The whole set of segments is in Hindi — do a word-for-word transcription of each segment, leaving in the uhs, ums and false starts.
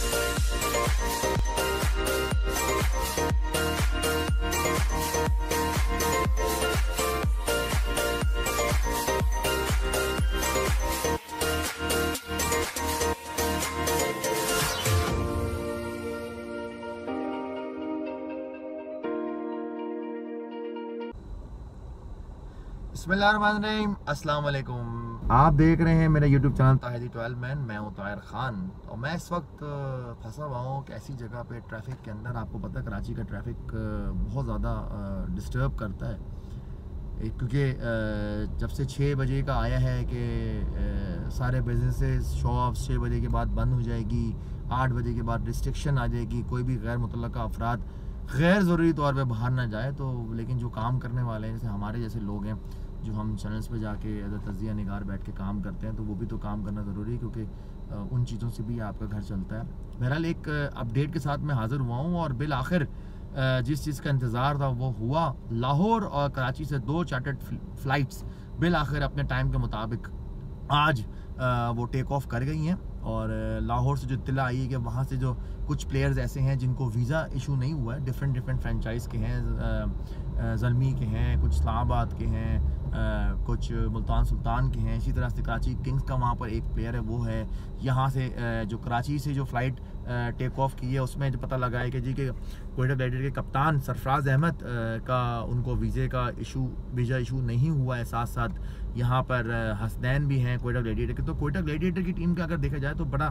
बिस्मिल्लाहिर्रहमानिर्रहीम, अस्सलाम वालेकुम। आप देख रहे हैं मेरा यूट्यूब चैनल ताहिदी ट्वेल्व मैन। मैं हूं ताहिर खान और मैं इस वक्त फंसा हुआ हूं कि ऐसी जगह पे ट्रैफिक के अंदर। आपको पता है कराची का ट्रैफिक बहुत ज़्यादा डिस्टर्ब करता है, क्योंकि जब से छः बजे का आया है कि सारे बिजनेसेस शॉप्स छः बजे के बाद बंद हो जाएगी, आठ बजे के बाद रिस्ट्रिक्शन आ जाएगी, कोई भी गैर मुतल्लका अफराद गैर ज़रूरी तौर पे बाहर ना जाए। तो लेकिन जो काम करने वाले हैं, जैसे हमारे जैसे लोग हैं जो हम चैनल्स पे जाके एज अ तजिया निगार बैठ के काम करते हैं, तो वो भी तो काम करना ज़रूरी है, क्योंकि उन चीज़ों से भी आपका घर चलता है। बहरहाल एक अपडेट के साथ मैं हाज़िर हुआ हूँ और बिल आखिर जिस चीज़ का इंतज़ार था वो हुआ। लाहौर और कराची से दो चार्टर्ड फ़्लाइट्स बिल आखिर अपने टाइम के मुताबिक आज वो टेक ऑफ कर गई हैं। और लाहौर से जो इत्तला आई है कि वहाँ से जो कुछ प्लेयर्स ऐसे हैं जिनको वीज़ा इशू नहीं हुआ है, डिफरेंट डिफरेंट फ्रेंचाइज़ के हैं, ज़ल्मी के हैं, कुछ इस्लामाबाद के हैं, कुछ मुल्तान सुल्तान के हैं, इसी तरह से कराची किंग्स का वहाँ पर एक प्लेयर है वो है। यहाँ से जो कराची से जो फ़्लाइट टेक ऑफ की है उसमें जो पता लगा है कि जी के कोयटा ग्लैडिएटर के कप्तान सरफराज अहमद का उनको वीज़े का इशू वीज़ा इशू नहीं हुआ है। साथ साथ यहाँ पर हसनैन भी हैं कोयटा ग्लैडिएटर के। तो कोयटा ग्लैडिएटर की टीम का अगर देखा जाए तो बड़ा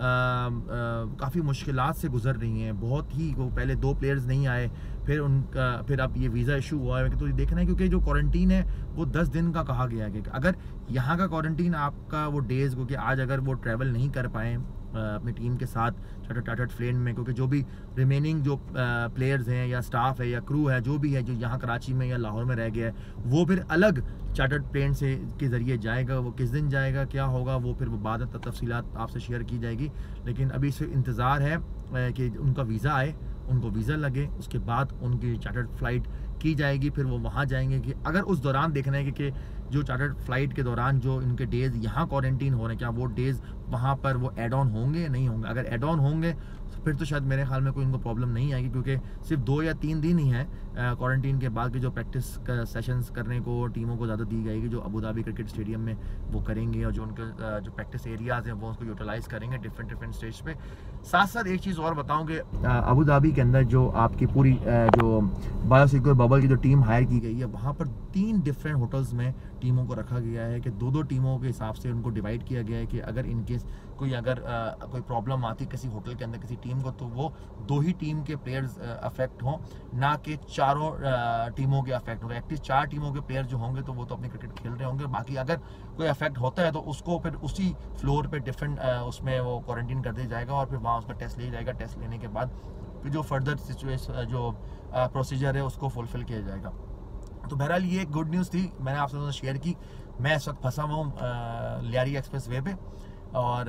काफ़ी मुश्किलात से गुजर रही हैं। बहुत ही वो पहले दो प्लेयर्स नहीं आए, फिर उनका फिर अब ये वीज़ा इशू हुआ है। तो ये देखना है क्योंकि जो क्वारंटीन है वो दस दिन का कहा गया है कि अगर यहाँ का क्वारंटीन आपका वो डेज़, क्योंकि आज अगर वो ट्रैवल नहीं कर पाएँ अपनी टीम के साथ चार्टर्ड चार्टर्ड प्लेन में, क्योंकि जो भी रिमेनिंग जो प्लेयर्स हैं या स्टाफ है या क्रू है जो भी है जो यहाँ कराची में या लाहौर में रह गया है, वो फिर अलग चार्टर्ड प्लेन से के ज़रिए जाएगा। वो किस दिन जाएगा, क्या होगा, वो फिर वो बाद में तफसीलात आपसे शेयर की जाएगी। लेकिन अभी से इंतज़ार है कि उनका वीज़ा आए, उनको वीज़ा लगे, उसके बाद उनकी चार्टर्ड फ़्लाइट की जाएगी, फिर वो वहाँ जाएंगे। कि अगर उस दौरान देखना है कि, कि जो चार्टर्ड फ़्लाइट के दौरान जो इनके डेज़ यहाँ क्वारंटीन हो रहे हैं, क्या वो डेज़ वहाँ पर वो एड ऑन होंगे नहीं होंगे। अगर एड ऑन होंगे फिर तो शायद मेरे ख्याल में कोई इनको प्रॉब्लम नहीं आएगी, क्योंकि सिर्फ दो या तीन दिन ही है क्वारंटीन के बाद के जो प्रैक्टिस का सेशंस करने को टीमों को ज़्यादा दी जाएगी, जो अबू धाबी क्रिकेट स्टेडियम में वो करेंगे और जो उनके जो प्रैक्टिस एरियाज़ हैं वो उसको यूटिलाइज़ करेंगे डिफरेंट डिफरेंट स्टेज पे। साथ साथ एक चीज़ और बताऊँ कि अबू धाबी के अंदर जो आपकी पूरी जो बायोसिक्योर बबल की जो टीम हायर की गई है, वहाँ पर तीन डिफरेंट होटल्स में टीमों को रखा गया है कि दो दो टीमों के हिसाब से उनको डिवाइड किया गया है कि अगर इनकेस कोई अगर आ, कोई प्रॉब्लम आती किसी होटल के अंदर किसी टीम को, तो वो दो ही टीम के प्लेयर्स अफेक्ट हों, ना कि चारों टीमों के अफेक्ट हों। एटलीस्ट चार टीमों के प्लेयर जो होंगे तो वो तो अपनी क्रिकेट खेल रहे होंगे, बाकी अगर कोई अफेक्ट होता है तो उसको फिर उसी फ्लोर पे डिफरेंट उसमें वो क्वारंटीन कर दिया जाएगा और फिर वहाँ उसका टेस्ट लिया जाएगा। टेस्ट लेने के बाद फिर जो फर्दर सिचुएशन जो प्रोसीजर है उसको फुलफिल किया जाएगा। तो बहरहाल ये एक गुड न्यूज़ थी, मैंने आपसे शेयर की। मैं इस वक्त फंसा हुआ हूँ लियारी एक्सप्रेस वे पे, और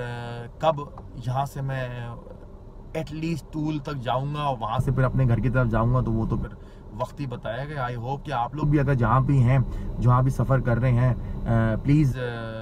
कब यहाँ से मैं एटलीस्ट टूल तक जाऊँगा और वहाँ से फिर अपने घर की तरफ जाऊँगा तो वो तो फिर वक्त ही बताएगा। आई होप कि आप लोग भी अगर जहाँ भी हैं, जहाँ भी सफ़र कर रहे हैं, प्लीज़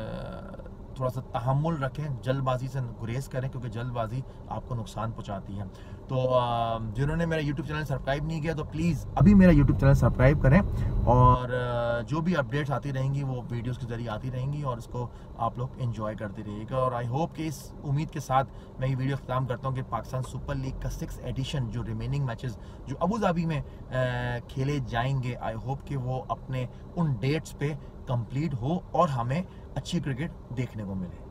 थोड़ा सा तहम्मुल रखें, जल्दबाजी से गुरेज करें, क्योंकि जल्दबाजी आपको नुकसान पहुंचाती है। तो जिन्होंने मेरा यूट्यूब चैनल सब्सक्राइब नहीं किया तो प्लीज़ अभी मेरा यूट्यूब चैनल सब्सक्राइब करें, और जो भी अपडेट्स आती रहेंगी वो वीडियोस के ज़रिए आती रहेंगी और इसको आप लोग एंजॉय करते रहिएगा। और आई होप कि इस उम्मीद के साथ मैं ये वीडियो ख़त्म करता हूँ कि पाकिस्तान सुपर लीग का सिक्स एडिशन जो रिमेनिंग मैचेस जो अबू धाबी में खेले जाएंगे, आई होप कि वो अपने उन डेट्स पे कंप्लीट हो और हमें अच्छी क्रिकेट देखने को मिले।